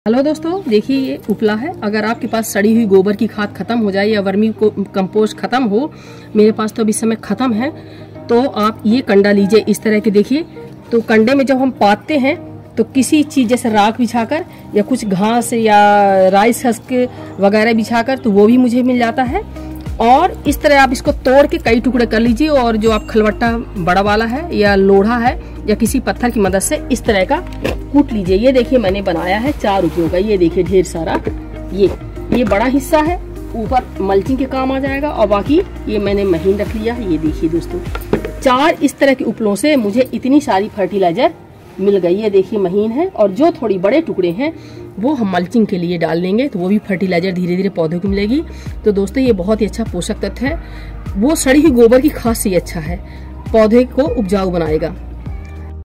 Hello दोस्तों, देखिए ये उपला है। अगर आपके पास सड़ी हुई गोबर की खाद खत्म हो जाए या वर्मी कंपोस्ट खत्म हो, मेरे पास तो अभी समय खत्म है, तो आप ये कंडा लीजिए इस तरह के। देखिए तो कंडे में जब हम पाते हैं तो किसी चीज जैसे राख बिछाकर या कुछ घास या राइस हस्क वगैरह बिछाकर तो वो भी मुझे मिल जाता है। और इस तरह आप इसको तोड़ के कई टुकड़े कर लीजिए और जो आप खलवट्टा बड़ा वाला है या लोढ़ा है या किसी पत्थर की मदद से इस तरह का कूट लीजिए। ये देखिए मैंने बनाया है 4 रुपयों का। ये देखिए ढेर सारा, ये बड़ा हिस्सा है, ऊपर मल्चिंग के काम आ जाएगा और बाकी ये मैंने महीन रख लिया है। ये देखिए दोस्तों, 4 इस तरह के उपलों से मुझे इतनी सारी फर्टिलाइजर मिल गई। ये देखिए महीन है और जो थोड़ी बड़े टुकड़े हैं वो हम मल्चिंग के लिए डाल देंगे तो वो भी फर्टिलाइजर धीरे धीरे पौधों को मिलेगी। तो दोस्तों ये बहुत ही अच्छा पोषक तत्व है, वो सड़ी हुई गोबर की खाद से अच्छा है, पौधे को उपजाऊ बनाएगा।